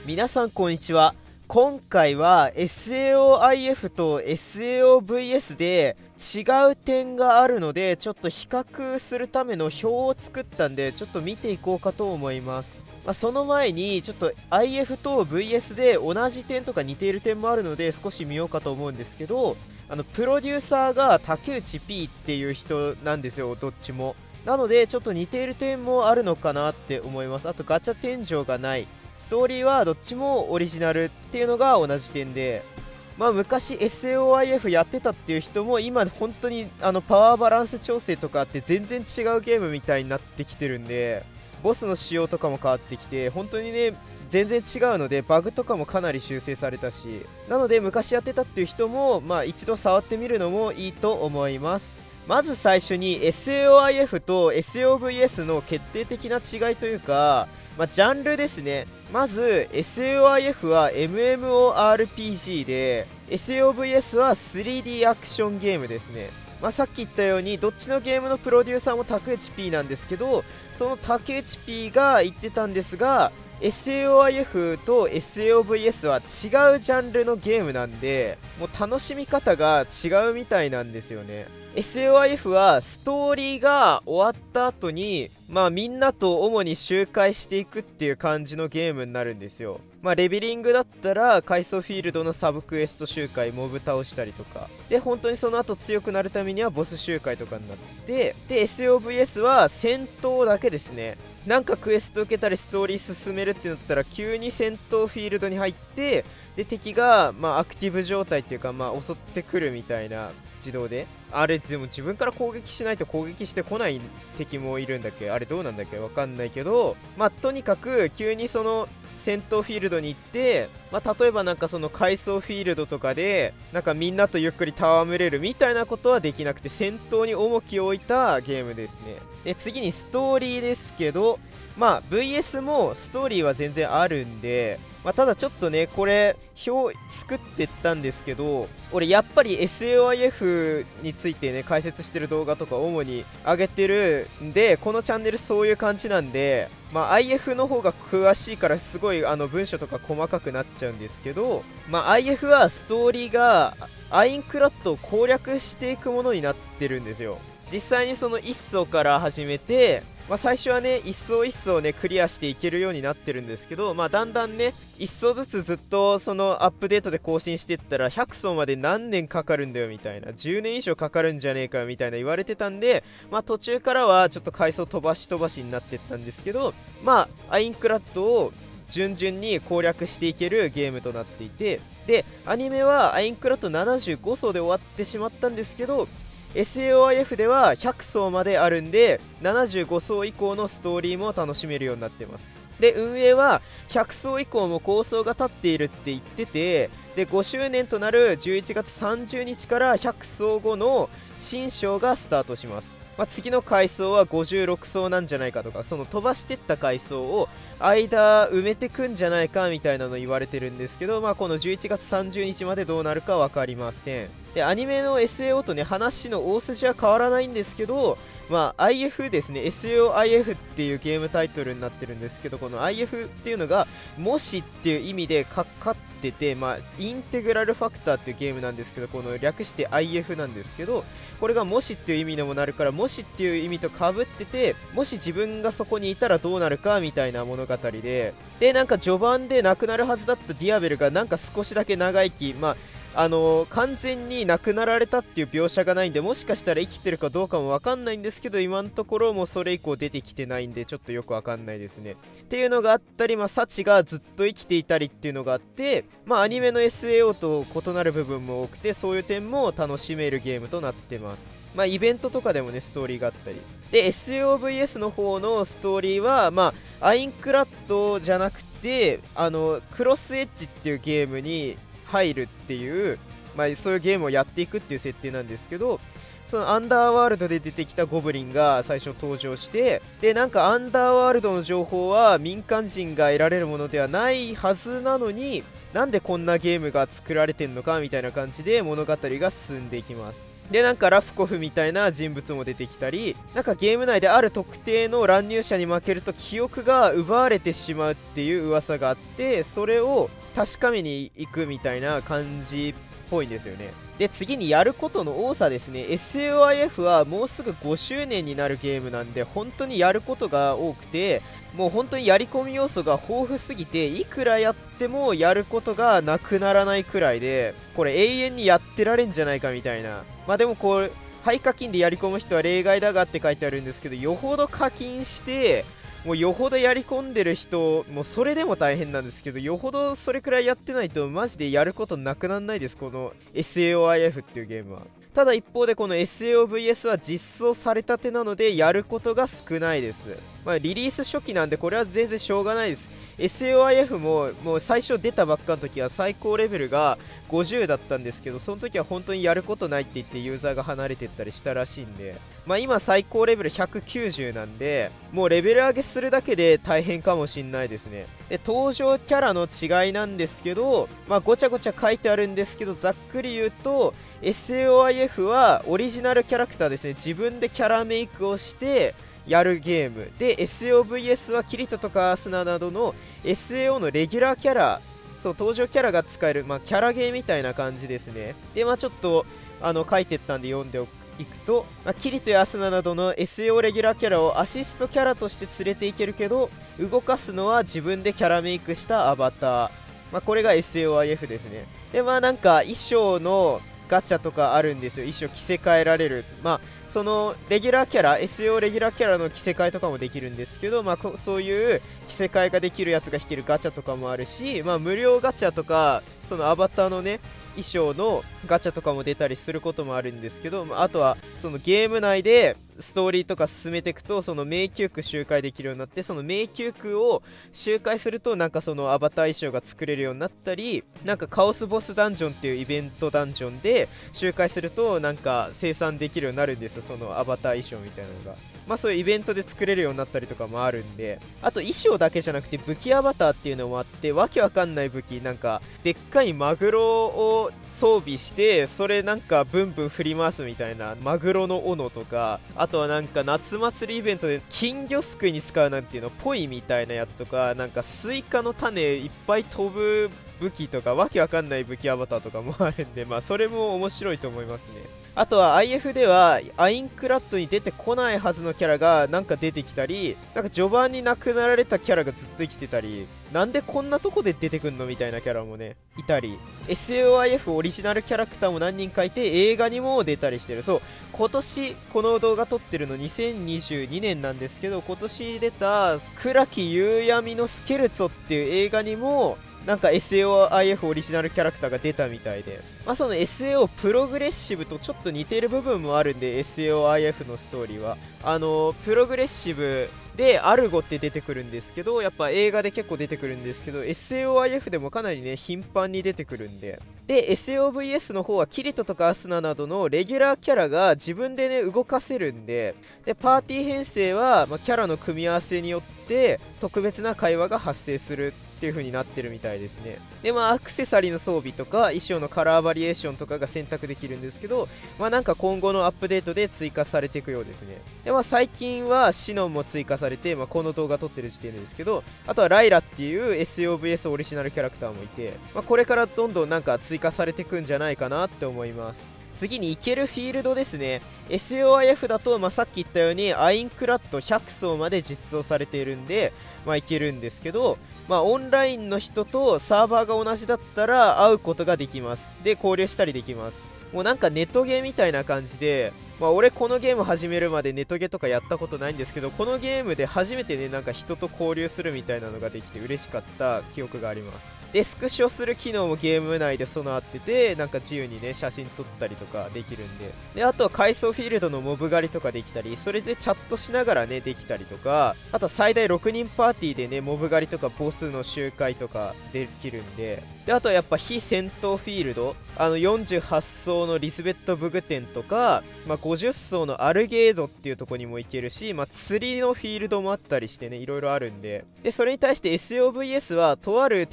皆さんこんにちは。今回は SAOIF と SAOVS で違う点があるので、ちょっと比較するための表を作ったんで、ちょっと見ていこうかと思います。その前にちょっと IF と VS で同じ点とか似ている点もあるので少し見ようかと思うんですけど、プロデューサーが竹内 P っていう人なんですよ、どっちも。なのでちょっと似ている点もあるのかなって思います。あとガチャ天井がない、ストーリーはどっちもオリジナルっていうのが同じ点で、昔 SAOIF やってたっていう人も今本当にパワーバランス調整とかあって全然違うゲームみたいになってきてるんで、ボスの仕様とかも変わってきて本当にね全然違うので、バグとかもかなり修正されたし、なので昔やってたっていう人も一度触ってみるのもいいと思います。まず最初に SAOIF と SAOVS の決定的な違いというか、ジャンルですね。まず SAOIF は MMORPG で SAOVS は 3D アクションゲームですね。さっき言ったようにどっちのゲームのプロデューサーも竹内 P なんですけど、その竹内 P が言ってたんですが、 SAOIF と SAOVS は違うジャンルのゲームなんで、もう楽しみ方が違うみたいなんですよね。SAOIF はストーリーが終わった後にみんなと主に周回していくっていう感じのゲームになるんですよ。レベリングだったら階層フィールドのサブクエスト周回、モブ倒したりとかで、本当にその後強くなるためにはボス周回とかになって、で SAOVS は戦闘だけですね。なんかクエスト受けたりストーリー進めるってなったら急に戦闘フィールドに入って、で敵がアクティブ状態っていうか襲ってくるみたいな、自動であれでも自分から攻撃しないと攻撃してこない敵もいるんだっけ、あれどうなんだっけわかんないけど、とにかく急にその戦闘フィールドに行って、例えばなんかその階層フィールドとかでなんかみんなとゆっくり戯れるみたいなことはできなくて、戦闘に重きを置いたゲームですね。で次にストーリーですけど、VS もストーリーは全然あるんで、ただちょっとねこれ表作ってったんですけど、俺やっぱり SAOIF についてね解説してる動画とか主に上げてるんで、このチャンネルそういう感じなんで、IF の方が詳しいからすごい文章とか細かくなっちゃうんですけど、IF はストーリーがアインクラッドを攻略していくものになってるんですよ。実際にその1層から始めて、最初はね一層一層ねクリアしていけるようになってるんですけど、だんだんね一層ずつずっとそのアップデートで更新していったら100層まで何年かかるんだよみたいな、10年以上かかるんじゃねえかよみたいな言われてたんで、途中からはちょっと階層飛ばし飛ばしになってったんですけど、アインクラッドを順々に攻略していけるゲームとなっていて、でアニメはアインクラッド75層で終わってしまったんですけど、SAOIF では100層まであるんで75層以降のストーリーも楽しめるようになってます。で運営は100層以降も構想が立っているって言ってて、で5周年となる11月30日から100層後の新章がスタートします。次の階層は56層なんじゃないかとか、その飛ばしてった階層を間埋めてくんじゃないかみたいなの言われてるんですけど、この11月30日までどうなるか分かりません。でアニメの SAO とね話の大筋は変わらないんですけど、IF ですね、 SAOIF っていうゲームタイトルになってるんですけど、この IF っていうのがもしっていう意味でかかってて、インテグラルファクターっていうゲームなんですけど、この略して IF なんですけど、これがもしっていう意味にもなるから、もしっていう意味とかぶってて、もし自分がそこにいたらどうなるかみたいな物語で、なんか序盤で亡くなるはずだったディアベルがなんか少しだけ長生き、完全に亡くなられたっていう描写がないんで、もしかしたら生きてるかどうかもわかんないんですけど、今のところもうそれ以降出てきてないんでちょっとよくわかんないですねっていうのがあったり、サチがずっと生きていたりっていうのがあって、アニメの SAO と異なる部分も多くて、そういう点も楽しめるゲームとなってます。イベントとかでもねストーリーがあったりで、 SAOVS の方のストーリーはアインクラッドじゃなくてクロスエッジっていうゲームに入るっていう、そういうゲームをやっていくっていう設定なんですけど、そのアンダーワールドで出てきたゴブリンが最初登場して、でなんかアンダーワールドの情報は民間人が得られるものではないはずなのに、なんでこんなゲームが作られてんのかみたいな感じで物語が進んでいきます。 で、なんかラフコフみたいな人物も出てきたり、なんかゲーム内である特定の乱入者に負けると記憶が奪われてしまうっていう噂があって、それを確かめに行くみたいな感じっぽいんですよね。で、次にやることの多さですね。SAOIF はもうすぐ5周年になるゲームなんで、本当にやることが多くて、もう本当にやり込み要素が豊富すぎて、いくらやってもやることがなくならないくらいで、これ永遠にやってられんじゃないかみたいな。まあでもこう、廃課金でやり込む人は例外だがって書いてあるんですけど、よほど課金して、もうよほどやり込んでる人、もうそれでも大変なんですけど、よほどそれくらいやってないとマジでやることなくなんないです、この SAOIF っていうゲームは。ただ一方でこの SAOVS は実装されたてなのでやることが少ないです。まあリリース初期なんでこれは全然しょうがないです。SAOIF もう最初出たばっかの時は最高レベルが50だったんですけど、その時は本当にやることないって言ってユーザーが離れてったりしたらしいんで、まあ今最高レベル190なんで、もうレベル上げするだけで大変かもしんないですね。で、登場キャラの違いなんですけど、まあごちゃごちゃ書いてあるんですけど、ざっくり言うと SAOIF はオリジナルキャラクターですね。自分でキャラメイクをしてやるゲームで、 SAOVS はキリトとかアスナなどの SAO のレギュラーキャラ、そう登場キャラが使える、まあ、キャラゲーみたいな感じですね。で、まあちょっと書いてったんで読んでいくと、まあ、キリトやアスナなどの SAO レギュラーキャラをアシストキャラとして連れていけるけど、動かすのは自分でキャラメイクしたアバター、まあ、これが SAOIF ですね。で、まあなんか衣装のガチャとかあるんですよ。衣装着せ替えられる。まあそのレギュラーキャラ SAO レギュラーキャラの着せ替えとかもできるんですけど、まあそういう着せ替えができるやつが引けるガチャとかもあるし、まあ無料ガチャとかそのアバターのね衣装のガチャとかも出たりすることもあるんですけど、まあ、あとはそのゲーム内でストーリーとか進めていくと、その迷宮区周回できるようになって、その迷宮区を周回するとなんかそのアバター衣装が作れるようになったり、なんかカオスボスダンジョンっていうイベントダンジョンで周回するとなんか生産できるようになるんですよ、そのアバター衣装みたいなのが。まあそういうイベントで作れるようになったりとかもあるんで、あと衣装だけじゃなくて武器アバターっていうのもあって、わけわかんない武器、なんかでっかいマグロを装備してそれなんかブンブン振り回すみたいなマグロの斧とか、あとはなんか夏祭りイベントで金魚すくいに使うなんていうのポイみたいなやつとか、なんかスイカの種いっぱい飛ぶ武器とか、わけわかんない武器アバターとかもあるんで、まあそれも面白いと思いますね。あとは IF ではアインクラッドに出てこないはずのキャラがなんか出てきたり、なんか序盤に亡くなられたキャラがずっと生きてたり、なんでこんなとこで出てくんのみたいなキャラもねいたり、 SAOIF オリジナルキャラクターも何人かいて映画にも出たりしてる。そう、今年この動画撮ってるの2022年なんですけど、今年出た倉木夕闇のスケルツォっていう映画にもなんか SAOIF オリジナルキャラクターが出たみたいで、まあその SAO プログレッシブとちょっと似てる部分もあるんで、 SAOIF のストーリーはプログレッシブでアルゴって出てくるんですけど、やっぱ映画で結構出てくるんですけど、 SAOIF でもかなりね頻繁に出てくるんで、で SAOVS の方はキリトとかアスナなどのレギュラーキャラが自分でね動かせるんで、でパーティー編成は、まあ、キャラの組み合わせによって特別な会話が発生するっていう風になってるみたいですね。でまあアクセサリーの装備とか衣装のカラーバリエーションとかが選択できるんですけど、まあなんか今後のアップデートで追加されていくようですね。でまあ最近はシノンも追加されて、まあ、この動画撮ってる時点ですけど、あとはライラっていう SAOVS オリジナルキャラクターもいて、まあ、これからどんどんなんか追加されていくんじゃないかなって思います。次に行けるフィールドですね。 SAOIF だと、まあ、さっき言ったようにアインクラッド100層まで実装されているんで、まあ、行けるんですけど、まあ、オンラインの人とサーバーが同じだったら会うことができます。で交流したりできます。もうなんかネトゲみたいな感じで、まあ俺このゲーム始めるまでネトゲとかやったことないんですけど、このゲームで初めてねなんか人と交流するみたいなのができて嬉しかった記憶があります。でスクショする機能もゲーム内で備わってて、なんか自由にね写真撮ったりとかできるんで、であとは階層フィールドのモブ狩りとかできたり、それでチャットしながらねできたりとか、あとは最大6人パーティーでねモブ狩りとかボスの周回とかできるんで、であとはやっぱ非戦闘フィールド、48層のリスベットブグ店とか、まあ、50層のアルゲードっていうとこにも行けるし、まあ、釣りのフィールドもあったりしてねいろいろあるんで、でそれに対して SAOVS はとある天才中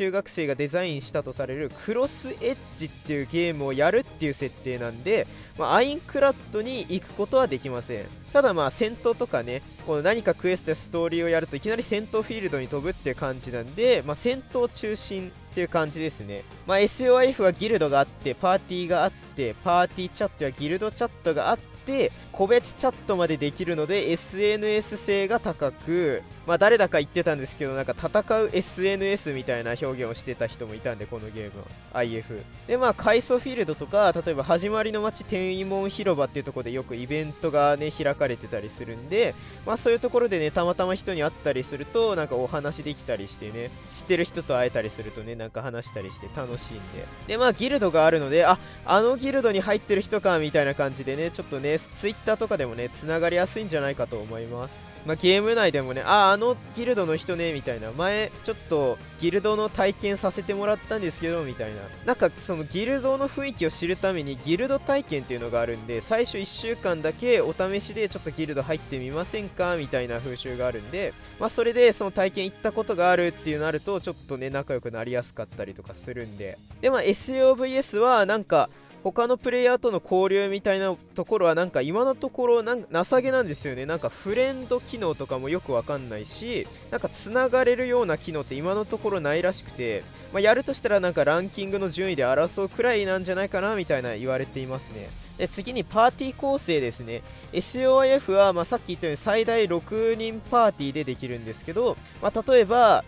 中学生がデザインしたとされるクロスエッジっていうゲームをやるっていう設定なんで、アインクラッドに行くことはできません。ただ戦闘とかね、この何かクエストやストーリーをやるといきなり戦闘フィールドに飛ぶっていう感じなんで、戦闘中心っていう感じですね。SOIF はギルドがあって、パーティーがあって、パーティーチャットやギルドチャットがあって、個別チャットまでできるので SNS 性が高く、誰だか言ってたんですけど、なんか戦う SNS みたいな表現をしてた人もいたんで、このゲームは IF で、階層フィールドとか、例えば始まりの街天威門広場っていうところでよくイベントがね開かれてたりするんで、そういうところでね、たまたま人に会ったりするとなんかお話できたりしてね、知ってる人と会えたりするとね、なんか話したりして楽しいんで、ギルドがあるので、あのギルドに入ってる人かみたいな感じでね、ちょっとねツイッターとかでもねつながりやすいんじゃないかと思います。ゲーム内でもね、あのギルドの人ねみたいな、前ちょっとギルドの体験させてもらったんですけどみたいな、なんかそのギルドの雰囲気を知るためにギルド体験っていうのがあるんで、最初1週間だけお試しでちょっとギルド入ってみませんかみたいな風習があるんで、それでその体験行ったことがあるっていうなるとちょっとね仲良くなりやすかったりとかするんで、でSAOVS はなんか他のプレイヤーとの交流みたいなところはなんか今のところ情けなんですよね。なんかフレンド機能とかもよくわかんないし、なんかつながれるような機能って今のところないらしくて、やるとしたらなんかランキングの順位で争うくらいなんじゃないかなみたいな言われていますね。で次にパーティー構成ですね。 SOIF はさっき言ったように最大6人パーティーでできるんですけど、例えば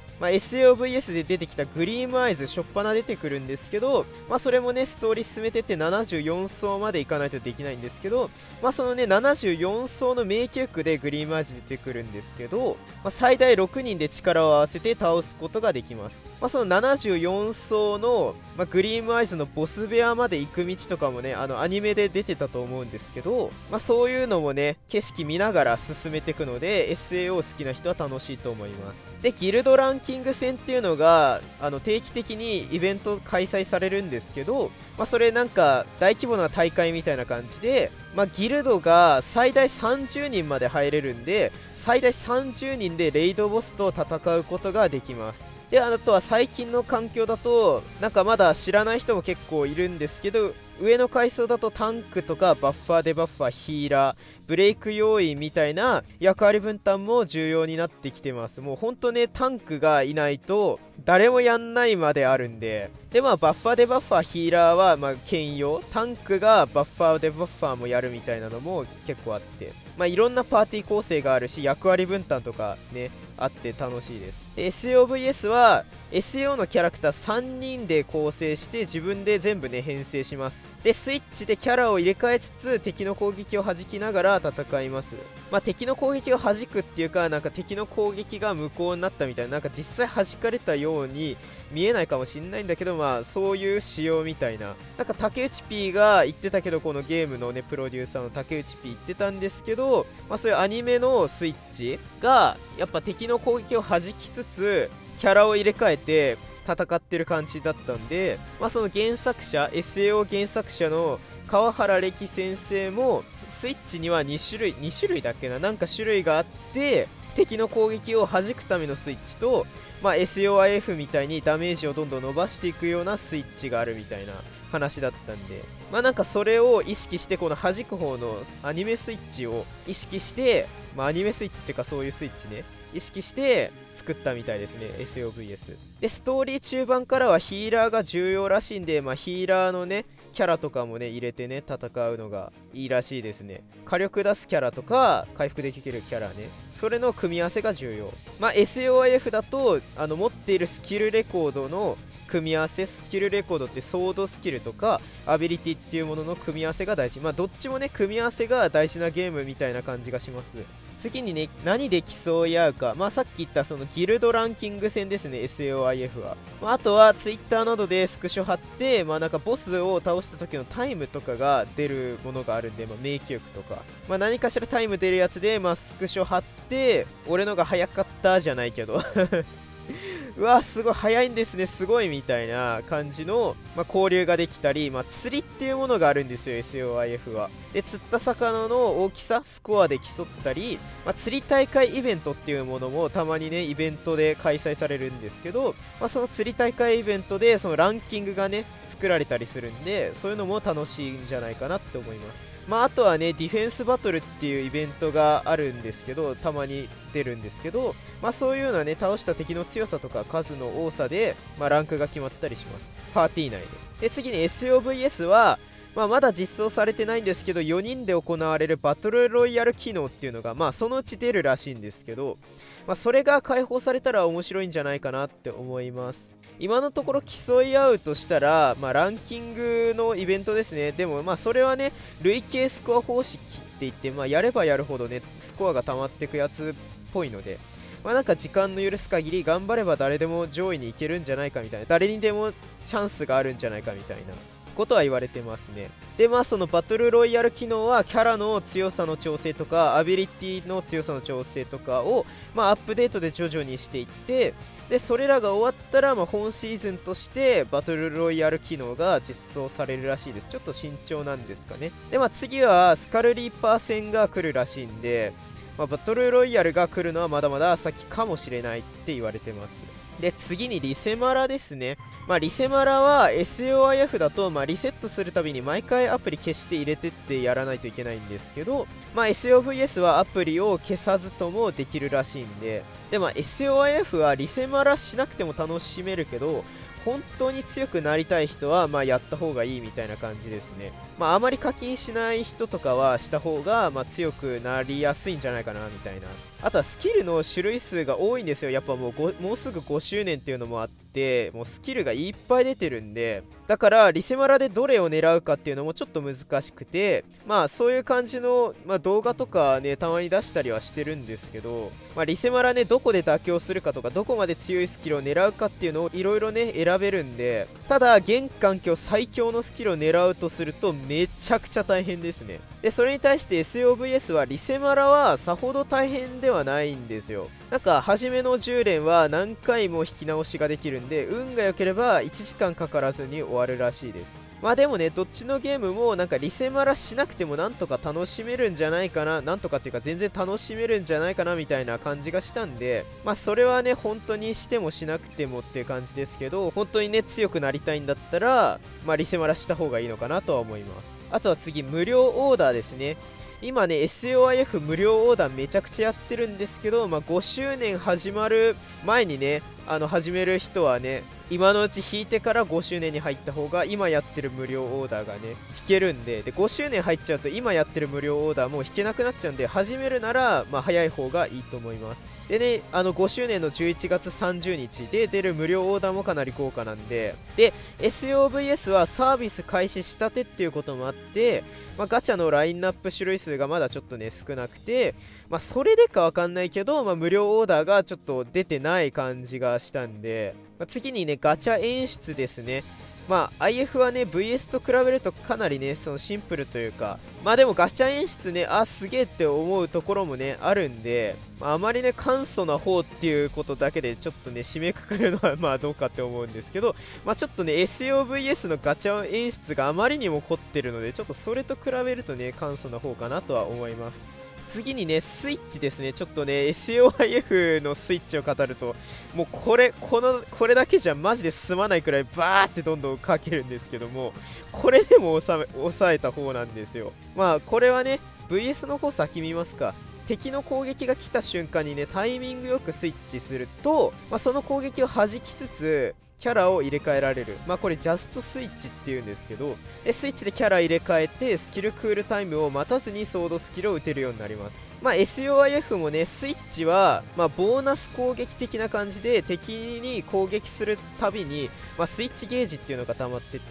SAOVS で出てきたグリームアイズ、しょっぱな出てくるんですけど、それもね、ストーリー進めてって74層までいかないとできないんですけど、そのね、74層の迷宮区でグリームアイズ出てくるんですけど、最大6人で力を合わせて倒すことができます。その74層の、グリームアイズのボス部屋まで行く道とかもね、アニメで出てたと思うんですけど、そういうのもね、景色見ながら進めていくので、SAO 好きな人は楽しいと思います。でギルドランキング戦っていうのが定期的にイベント開催されるんですけど、それなんか大規模な大会みたいな感じで、ギルドが最大30人まで入れるんで、最大30人でレイドボスと戦うことができます。であとは最近の環境だとなんかまだ知らない人も結構いるんですけど、上の階層だとタンクとかバッファーデバッファー、ヒーラー、ブレイク要員みたいな役割分担も重要になってきてます。もうほんとね、タンクがいないと誰もやんないまであるんで、でバッファーデバッファー、ヒーラーは兼用、タンクがバッファーデバッファーもやるみたいなのも結構あって、いろんなパーティー構成があるし、役割分担とかねあって楽しいです。で SAOVS は SAO のキャラクター3人で構成して自分で全部ね編成します。でスイッチでキャラを入れ替えつつ敵の攻撃を弾きながら戦います。敵の攻撃を弾くっていうか、なんか敵の攻撃が無効になったみたいな、なんか実際弾かれたように見えないかもしんないんだけど、そういう仕様みたいな、なんか竹内 P が言ってたけど、このゲームのねプロデューサーの竹内 P 言ってたんですけど、そういうアニメのスイッチがやっぱ敵の攻撃を弾きつつキャラを入れ替えて戦ってる感じだったんで、その原作者 SAO 原作者の川原歴先生もスイッチには2種類だっけな、なんか種類があって、敵の攻撃を弾くためのスイッチと、SOIF みたいにダメージをどんどん伸ばしていくようなスイッチがあるみたいな話だったんで、なんかそれを意識して、この弾く方のアニメスイッチを意識して、アニメスイッチっていうかそういうスイッチね意識して作ったみたいですね、 SAOVS で。ストーリー中盤からはヒーラーが重要らしいんで、ヒーラーのねキャラとかもね入れてね戦うのがいいらしいですね。火力出すキャラとか回復できるキャラね、それの組み合わせが重要。SAOIF だと持っているスキルレコードの組み合わせ、スキルレコードってソードスキルとかアビリティっていうものの組み合わせが大事。どっちもね組み合わせが大事なゲームみたいな感じがします。次にね何で競い合うか、さっき言ったそのギルドランキング戦ですね、 SAOIF は。あとは Twitter などでスクショ貼って、なんかボスを倒した時のタイムとかが出るものがあるんで、迷宮区とか、何かしらタイム出るやつで、スクショ貼って俺のが早かったじゃないけどうわすごい速いんですねすごいみたいな感じの、交流ができたり、釣りっていうものがあるんですよ SOIF は。で釣った魚の大きさスコアで競ったり、釣り大会イベントっていうものもたまにねイベントで開催されるんですけど、その釣り大会イベントでそのランキングがね作られたりするんで、そういうのも楽しいんじゃないかなって思います。あとはねディフェンスバトルっていうイベントがあるんですけど、たまに出るんですけど、そういうのはね倒した敵の強さとか数の多さで、ランクが決まったりします、パーティー内で。次に SOVS はまだ実装されてないんですけど、4人で行われるバトルロイヤル機能っていうのがそのうち出るらしいんですけど、それが解放されたら面白いんじゃないかなって思います。今のところ競い合うとしたら、ランキングのイベントですね。でもそれはね累計スコア方式って言って、やればやるほどねスコアが溜まっていくやつっぽいので、なんか時間の許す限り頑張れば誰でも上位に行けるんじゃないかみたいな、誰にでもチャンスがあるんじゃないかみたいなことは言われてますね。でそのバトルロイヤル機能はキャラの強さの調整とかアビリティの強さの調整とかをアップデートで徐々にしていって、でそれらが終わったら本シーズンとしてバトルロイヤル機能が実装されるらしいです。ちょっと慎重なんですかね。で次はスカルリーパー戦が来るらしいんで、バトルロイヤルが来るのはまだまだ先かもしれないって言われてます。で次にリセマラですね。リセマラは SOIF だとリセットするたびに毎回アプリ消して入れてってやらないといけないんですけど、SOVS はアプリを消さずともできるらしいんで、SOIF はリセマラしなくても楽しめるけど、本当に強くなりたい人はやった方がいいみたいな感じですね。あまり課金しない人とかはした方が強くなりやすいんじゃないかなみたいな。あとはスキルの種類数が多いんですよ。やっぱもうすぐ5周年っていうのもあって、もうスキルがいっぱい出てるんで、だからリセマラでどれを狙うかっていうのもちょっと難しくて、そういう感じの、動画とかねたまに出したりはしてるんですけど、リセマラねどこで妥協するかとかどこまで強いスキルを狙うかっていうのをいろいろね選べるんで、ただ現環境最強のスキルを狙うとするとめちゃくちゃ大変ですね。でそれに対して SOVS はリセマラはさほど大変ではないんですよ。なんか初めの10連は何回も引き直しができるんで、運が良ければ1時間かからずに終わるらしいです。でもねどっちのゲームもなんかリセマラしなくてもなんとか楽しめるんじゃないかな、なんとかっていうか全然楽しめるんじゃないかなみたいな感じがしたんで、それはね本当にしてもしなくてもっていう感じですけど、本当にね強くなりたいんだったらリセマラした方がいいのかなとは思います。あとは次無料オーダーですね。今ね SOIF 無料オーダーめちゃくちゃやってるんですけど、5周年始まる前にね始める人はね今のうち引いてから5周年に入った方が今やってる無料オーダーがね引けるんで、5周年入っちゃうと今やってる無料オーダーも引けなくなっちゃうんで、始めるなら早い方がいいと思います。でね5周年の11月30日で出る無料オーダーもかなり豪華なんで、SOVS はサービス開始したてっていうこともあって、ガチャのラインナップ種類数がまだちょっとね少なくて、それでかわかんないけど、無料オーダーがちょっと出てない感じがしたんで、次にねガチャ演出ですね。IF はね VS と比べるとかなりねそのシンプルというか、でもガチャ演出ねすげえって思うところもねあるんで、あまりね簡素な方っていうことだけでちょっとね締めくくるのはどうかって思うんですけど、ちょっとね SOVS のガチャ演出があまりにも凝ってるので、ちょっとそれと比べるとね簡素な方かなとは思います。次にねスイッチですね。ちょっとね SOIF のスイッチを語るともうこれだけじゃマジで済まないくらいバーってどんどんかけるんですけども、これでも抑えた方なんですよ。これはね VS の方先見ますか。敵の攻撃が来た瞬間にねタイミングよくスイッチすると、その攻撃を弾きつつキャラを入れ替えられる。これジャストスイッチっていうんですけど、スイッチでキャラ入れ替えてスキルクールタイムを待たずにソードスキルを打てるようになります。SOIF もねスイッチはボーナス攻撃的な感じで敵に攻撃するたびにスイッチゲージっていうのが溜まってって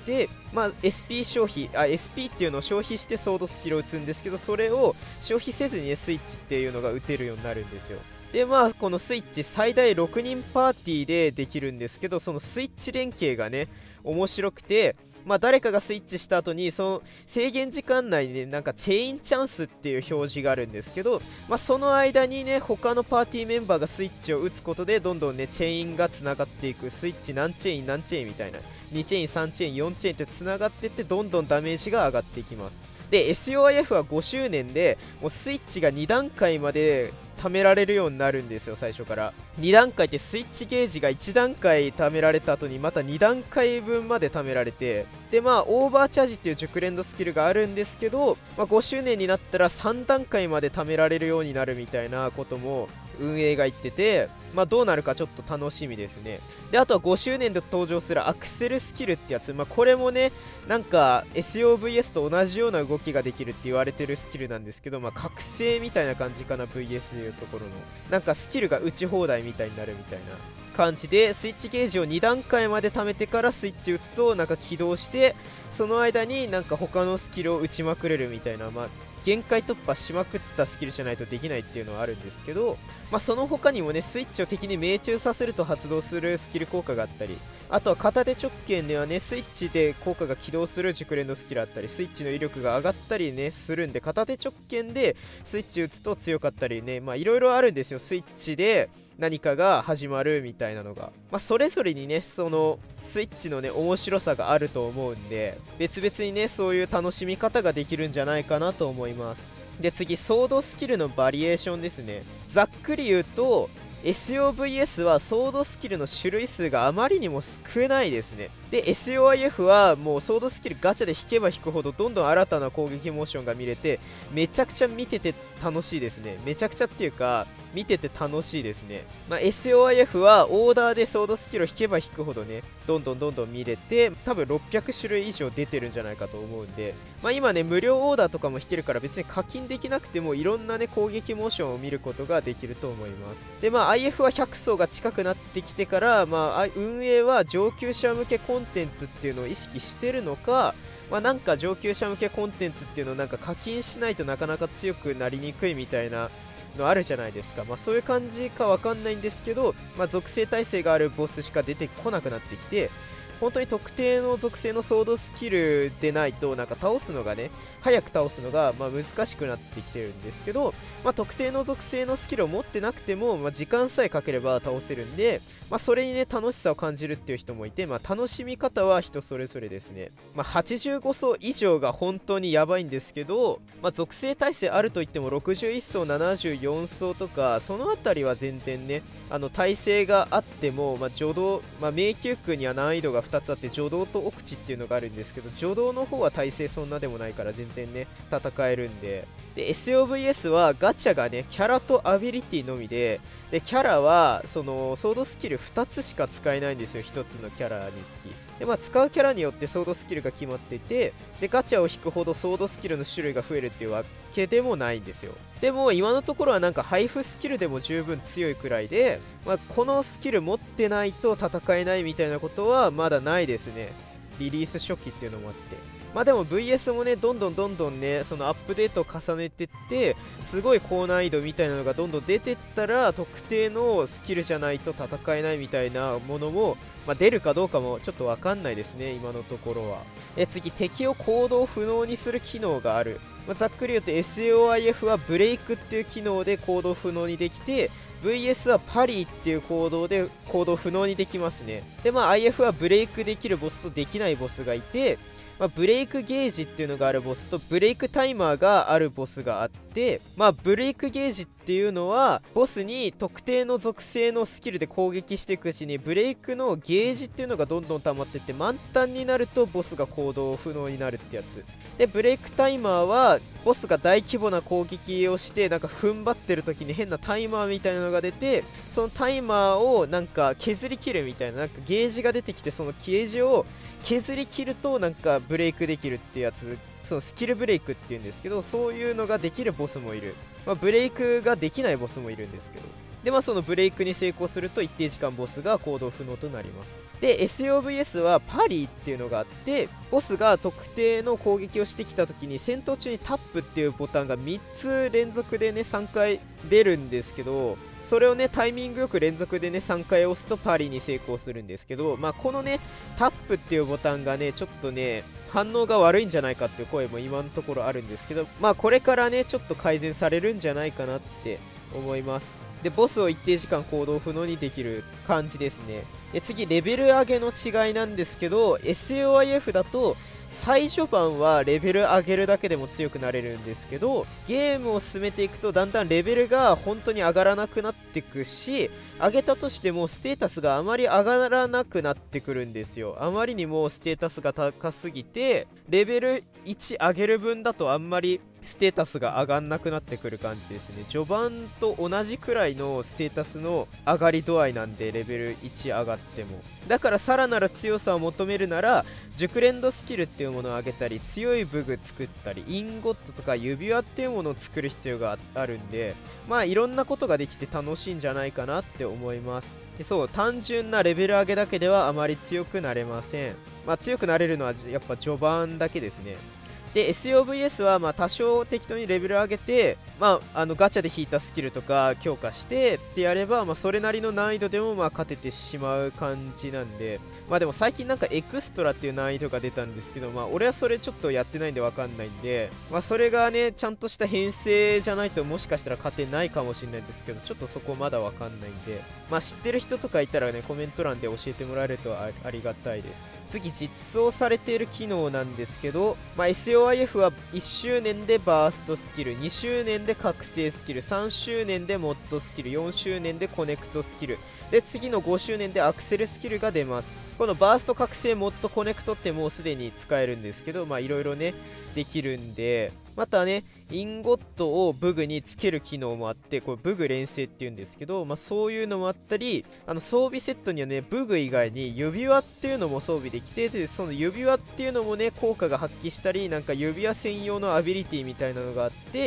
、SP 消費SP っていうのを消費してソードスキルを打つんですけど、それを消費せずにねスイッチっていうのが打てるようになるんですよ。 でまあこのスイッチ最大6人パーティーでできるんですけど、そのスイッチ連携がね面白くて、まあ誰かがスイッチした後にその制限時間内にねなんかチェインチャンスっていう表示があるんですけど、まあその間にね他のパーティーメンバーがスイッチを打つことでどんどんねチェインがつながっていく、スイッチ何チェイン何チェインみたいな2チェイン3チェイン4チェインってつながっていってどんどんダメージが上がっていきます。で SOIF は5周年でもうスイッチが2段階まで貯められるようになるんですよ。最初から2段階ってスイッチゲージが1段階貯められた後にまた2段階分まで貯められて、でまあオーバーチャージっていう熟練度スキルがあるんですけど、まあ、5周年になったら3段階まで貯められるようになるみたいなことも運営が言ってて、まあどうなるかちょっと楽しみですね。であとは5周年で登場するアクセルスキルってやつ、まあこれもねなんか SOVS と同じような動きができるって言われてるスキルなんですけど、まあ覚醒みたいな感じかな、 VS でいうところのなんかスキルが打ち放題みたいになるみたいな感じで、スイッチゲージを2段階まで貯めてからスイッチ打つとなんか起動して、その間になんか他のスキルを打ちまくれるみたいな、まあ限界突破しまくったスキルじゃないとできないっていうのはあるんですけど、まあ、その他にもねスイッチを敵に命中させると発動するスキル効果があったり、あとは片手直剣ではねスイッチで効果が起動する熟練のスキルあったり、スイッチの威力が上がったりねするんで、片手直剣でスイッチ打つと強かったりね、まあいろいろあるんですよ。スイッチで何かが始まるみたいなのが、まあ、それぞれにねそのスイッチのね面白さがあると思うんで、別々にねそういう楽しみ方ができるんじゃないかなと思います。で次ソードスキルのバリエーションですね。ざっくり言うと SOVS はソードスキルの種類数があまりにも少ないですね。で SOIF はもうソードスキルガチャで引けば引くほどどんどん新たな攻撃モーションが見れて、めちゃくちゃ見てて楽しいですね。めちゃくちゃっていうか見てて楽しいですね。まあ、SOIF はオーダーでソードスキルを引けば引くほどねどんどん見れて、多分600種類以上出てるんじゃないかと思うんで、まあ、今ね無料オーダーとかも引けるから別に課金できなくてもいろんなね攻撃モーションを見ることができると思います。でまあ IF は100層が近くなってきてから、まあ、運営は上級者向けコンテンツっていうのを意識してるのか、まあ、なんか上級者向けコンテンツっていうのをなんか課金しないとなかなか強くなりにくいみたいなのあるじゃないですか。まあそういう感じかわかんないんですけど、まあ属性耐性があるボスしか出てこなくなってきて、本当に特定の属性のソードスキルでないとなんか倒すのがね早く倒すのがまあ難しくなってきてるんですけど、まあ、特定の属性のスキルを持ってなくても、まあ、時間さえかければ倒せるんで、まあ、それにね楽しさを感じるっていう人もいて、まあ、楽しみ方は人それぞれですね。まあ、85層以上が本当にやばいんですけど、まあ、属性耐性あるといっても61層74層とかそのあたりは全然ね耐性があっても、まあ、助動、まあ、迷宮区には難易度が2つあって助動と奥地っていうのがあるんですけど、助動の方は耐性そんなでもないから全然ね戦えるんで、SOVS はガチャがねキャラとアビリティのみで、キャラはそのソードスキル2つしか使えないんですよ、1つのキャラにつき。でまあ、使うキャラによってソードスキルが決まっていて、でガチャを引くほどソードスキルの種類が増えるっていうわけでもないんですよ。でも今のところはなんか配布スキルでも十分強いくらいで、まあ、このスキル持ってないと戦えないみたいなことはまだないですね。リリース初期っていうのもあって、まあでも VS もねどんどんねそのアップデートを重ねてってすごい高難易度みたいなのがどんどん出てったら特定のスキルじゃないと戦えないみたいなものも、まあ、出るかどうかもちょっとわかんないですね今のところは。次敵を行動不能にする機能がある。まあ、ざっくり言うと SOIF はブレイクっていう機能で行動不能にできて、 VS はパリーっていう行動で行動不能にできますね。でまあ IF はブレイクできるボスとできないボスがいて、まあ、ブレイクゲージっていうのがあるボスとブレイクタイマーがあるボスがあって、まあブレイクゲージっていうのはボスに特定の属性のスキルで攻撃していくうちにブレイクのゲージっていうのがどんどん溜まってって満タンになるとボスが行動不能になるってやつで、ブレイクタイマーはボスが大規模な攻撃をしてなんか踏ん張ってる時に変なタイマーみたいなのが出て、そのタイマーをなんか削り切るみたいな、なんかゲージが出てきてそのゲージを削り切るとなんかブレイクできるってやつ、そのスキルブレイクっていうんですけど、そういうのができるボスもいる。まあ、ブレイクができないボスもいるんですけど、でまあそのブレイクに成功すると一定時間ボスが行動不能となります。で SOVS はパリーっていうのがあって、ボスが特定の攻撃をしてきた時に戦闘中にタップっていうボタンが3つ連続でね3回出るんですけど、 それをねタイミングよく連続でね3回押すとパリに成功するんですけど、このねタップっていうボタンがねちょっとね反応が悪いんじゃないかっていう声も今のところあるんですけど、これからねちょっと改善されるんじゃないかなって思います。でボスを一定時間行動不能にできる感じですね。で次レベル上げの違いなんですけど、 SAOIF だと最序盤はレベル上げるだけでも強くなれるんですけど、ゲームを進めていくとだんだんレベルが本当に上がらなくなっていくし、上げたとしてもステータスがあまり上がらなくなってくるんですよ。あまりにもステータスが高すぎて、レベル1上げる分だとあんまりステータスが上がんなくなってくる感じですね。序盤と同じくらいのステータスの上がり度合いなんで、レベル1上がっても。だからさらなる強さを求めるなら熟練度スキルっていうものを上げたり、強い武具作ったり、インゴットとか指輪っていうものを作る必要があるんで、いろんなことができて楽しいんじゃないかなって思います。でそう、単純なレベル上げだけではあまり強くなれません。強くなれるのはやっぱ序盤だけですね。で SAOVS は多少適当にレベル上げて、ガチャで引いたスキルとか強化してってやれば、それなりの難易度でも勝ててしまう感じなんで、でも最近なんかエクストラっていう難易度が出たんですけど、俺はそれちょっとやってないんでわかんないんで、それがねちゃんとした編成じゃないともしかしたら勝てないかもしれないですけど、ちょっとそこまだわかんないんで、知ってる人とかいたらねコメント欄で教えてもらえるとありがたいです。次実装されている機能なんですけど、SAOIF は1周年でバーストスキル、2周年で覚醒スキル、3周年でモッドスキル、4周年でコネクトスキルで、次の5周年でアクセルスキルが出ます。このバースト、覚醒、モッド、コネクトってもうすでに使えるんですけど、いろいろねできるんで、またねインゴットを武具につける機能もあって、これ武具連成っていうんですけど、そういうのもあったり、装備セットにはね武具以外に指輪っていうのも装備できて、でその指輪っていうのもね効果が発揮したり、なんか指輪専用のアビリティみたいなのがあって、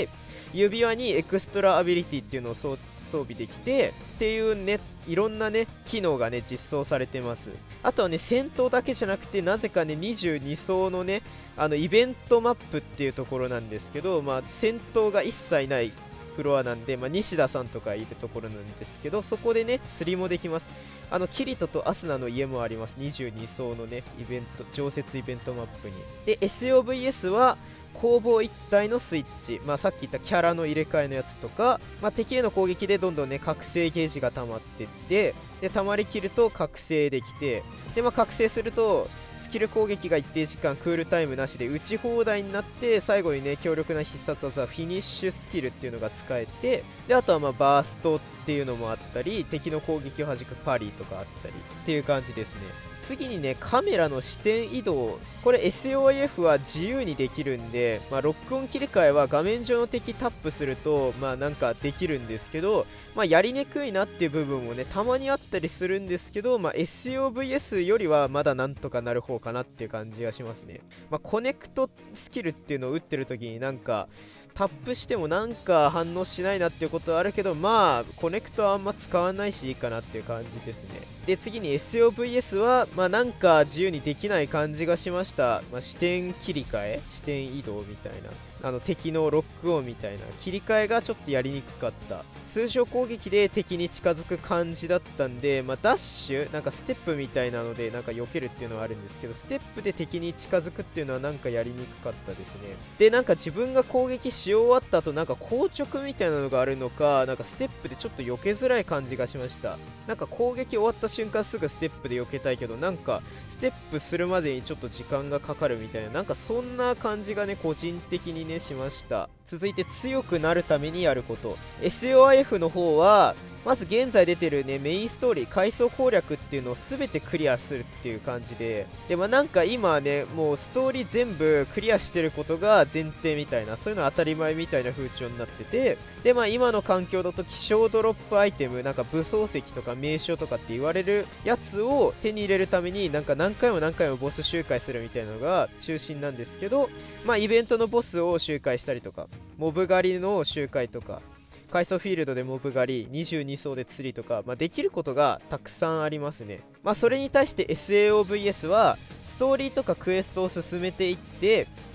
指輪にエクストラアビリティっていうのを装備できてっていうね、いろんなね機能がね実装されてます。あとはね戦闘だけじゃなくて、なぜかね22層のねイベントマップっていうところなんですけど、戦闘が一切ないフロアなんで、西田さんとかいるところなんですけど、そこでね釣りもできます。キリトとアスナの家もあります。22層のねイベント、常設イベントマップに。で SOVS は攻防一体のスイッチ、さっき言ったキャラの入れ替えのやつとか、敵への攻撃でどんどんね覚醒ゲージが溜まってって、で溜まりきると覚醒できて、で覚醒するとスキル攻撃が一定時間クールタイムなしで打ち放題になって、最後にね強力な必殺技フィニッシュスキルっていうのが使えて、であとはバーストっていうのもあったり、敵の攻撃を弾くパリとかあったりっていう感じですね。次にねカメラの視点移動、これ SOIF は自由にできるんで、ロックオン切り替えは画面上の敵タップするとなんかできるんですけど、やりにくいなっていう部分もねたまにあったりするんですけど、SOVS よりはまだなんとかなる方かなっていう感じがしますね。コネクトスキルっていうのを打ってる時になんかタップしてもなんか反応しないなっていうことはあるけど、コネクトはあんま使わないしいいかなっていう感じですね。で次に SOVS はなんか自由にできない感じがしました。視点切り替え、視点移動みたいな、敵のロックオンみたいな切り替えがちょっとやりにくかった。通常攻撃で敵に近づく感じだったんで、ダッシュなんかステップみたいなのでなんか避けるっていうのはあるんですけど、ステップで敵に近づくっていうのはなんかやりにくかったですね。でなんか自分が攻撃し終わった後、なんか硬直みたいなのがあるのか、なんかステップでちょっと避けづらい感じがしました。なんか攻撃終わった瞬間すぐステップで避けたいけど、なんかステップするまでにちょっと時間がかかるみたいな、なんかそんな感じがね個人的にねしました。続いて強くなるためにやること、 SOIF の方はまず現在出てるねメインストーリー階層攻略っていうのを全てクリアするっていう感じで、なんか今はねもうストーリー全部クリアしてることが前提みたいな、そういうの当たり前みたいな風潮になってて、で今の環境だと希少ドロップアイテム、なんか武装石とか名称とかって言われるやつを手に入れるためになんか何回も何回もボス周回するみたいなのが中心なんですけど、イベントのボスを周回したりとか、モブ狩りの周回とか、階層フィールドでモブ狩り、22層で釣りとか、できることがたくさんありますね。それに対して SAOVS はストーリーとかクエストを進めていって、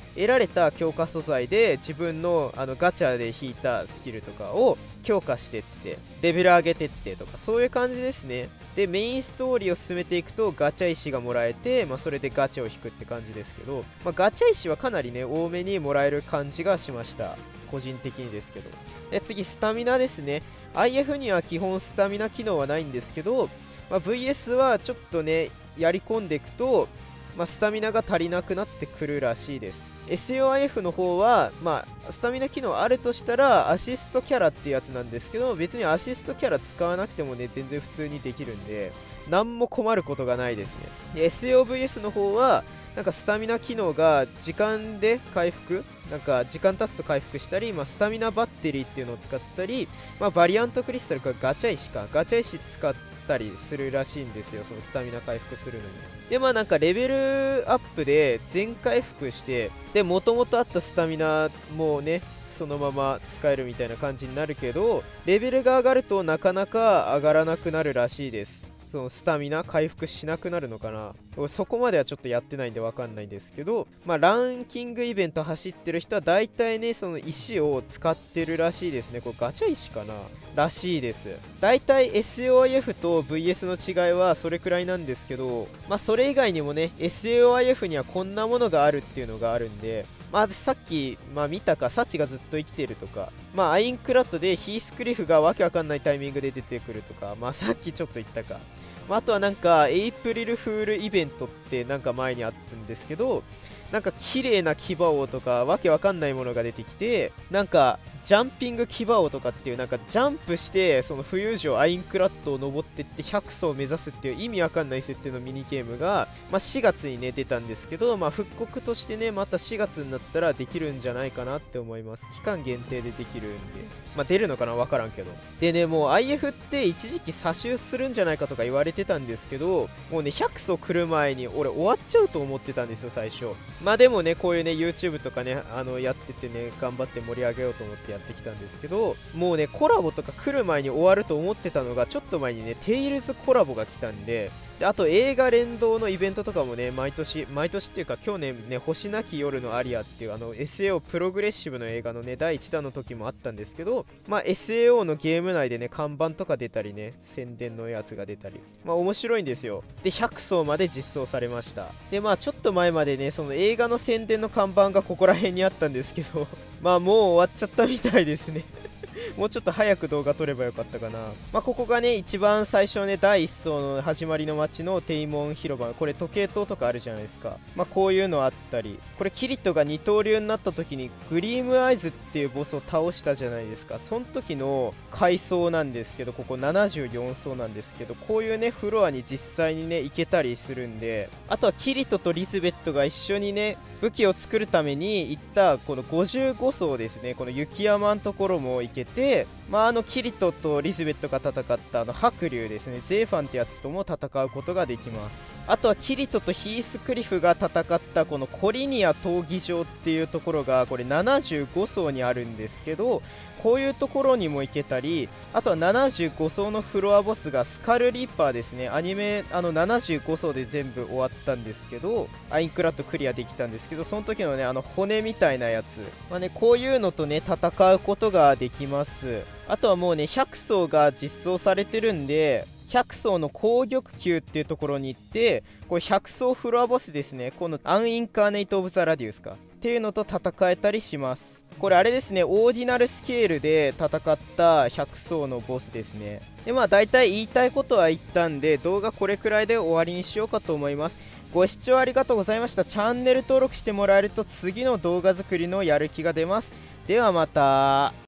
得られた強化素材で自分のガチャで引いたスキルとかを強化してってレベル上げてってとか、そういう感じですね。でメインストーリーを進めていくとガチャ石がもらえて、それでガチャを引くって感じですけど、ガチャ石はかなりね多めにもらえる感じがしました、個人的にですけど。で次スタミナですね。 IF には基本スタミナ機能はないんですけど、VS はちょっとねやり込んでいくと、スタミナが足りなくなってくるらしいです。 SAOIF の方はスタミナ機能あるとしたらアシストキャラってやつなんですけど、別にアシストキャラ使わなくてもね全然普通にできるんで何も困ることがないですね。で SAOVS の方はなんかスタミナ機能が時間で回復、なんか時間経つと回復したり、スタミナバッテリーっていうのを使ったり、バリアントクリスタルかガチャ石使ったりするらしいんですよ、そのスタミナ回復するのに。でなんかレベルアップで全回復して、で元々あったスタミナもねそのまま使えるみたいな感じになるけど、レベルが上がるとなかなか上がらなくなるらしいです。そのスタミナ回復しなくなるのかな、そこまではちょっとやってないんでわかんないんですけど、ランキングイベント走ってる人は大体ねその石を使ってるらしいですね。これガチャ石かならしいです。大体 SAOIF と VS の違いはそれくらいなんですけど、それ以外にもね SAOIF にはこんなものがあるっていうのがあるんで、さっき、見たか、サチがずっと生きているとか、アインクラッドでヒースクリフがわけわかんないタイミングで出てくるとか、さっきちょっと言ったか。あとはなんか、エイプリルフールイベントってなんか前にあったんですけど、なんか綺麗な牙王とかわけわかんないものが出てきて、なんかジャンピング牙王とかっていうなんかジャンプしてその浮遊城アインクラッドを登ってって100層を目指すっていう意味わかんない設定のミニゲームが、4月にね出たんですけど、復刻としてねまた4月になったらできるんじゃないかなって思います。期間限定でできるんで、出るのかなわからんけど。でねもう IF って一時期差しするんじゃないかとか言われてたんですけど、もうね100層来る前に俺終わっちゃうと思ってたんですよ最初。でもねこういうね YouTube とかねやっててね頑張って盛り上げようと思ってやってきたんですけど、もうねコラボとか来る前に終わると思ってたのが、ちょっと前にねテイルズコラボが来たんで、あと映画連動のイベントとかもね毎年っていうか去年ね星なき夜のアリアっていう SAO プログレッシブの映画のね第1弾の時もあったんですけど、SAO のゲーム内でね看板とか出たりね宣伝のやつが出たり面白いんですよ。で100層まで実装されました。でちょっと前までねその映画の宣伝の看板がここら辺にあったんですけどもう終わっちゃったみたいですねもうちょっと早く動画撮ればよかったかな。ここがね一番最初ね第1層の始まりの街のテイモン広場、これ時計塔とかあるじゃないですか。こういうのあったり、これキリトが二刀流になった時にグリームアイズっていうボスを倒したじゃないですか。その時の階層なんですけど、ここ74層なんですけど、こういうねフロアに実際にね行けたりするんで、あとはキリトとリスベットが一緒にね武器を作るために行ったこの55層ですね、この雪山のところも行けて、キリトとリスベットが戦った白竜ですね、ゼーファンってやつとも戦うことができます。あとはキリトとヒースクリフが戦ったこのコリニア闘技場っていうところがこれ75層にあるんですけど、こういうところにも行けたり、あとは75層のフロアボスがスカルリッパーですね。アニメ75層で全部終わったんですけど、アインクラッドクリアできたんですけど、その時のね骨みたいなやつ、こういうのとね戦うことができます。あとはもうね100層が実装されてるんで、100層の紅玉球っていうところに行って、これ100層フロアボスですね、このアンインカーネイト・オブ・ザ・ラディウスかっていうのと戦えたりします。これあれですね、オーディナルスケールで戦った100層のボスですね。で大体言いたいことは言ったんで、動画これくらいで終わりにしようかと思います。ご視聴ありがとうございました。チャンネル登録してもらえると次の動画作りのやる気が出ます。ではまた。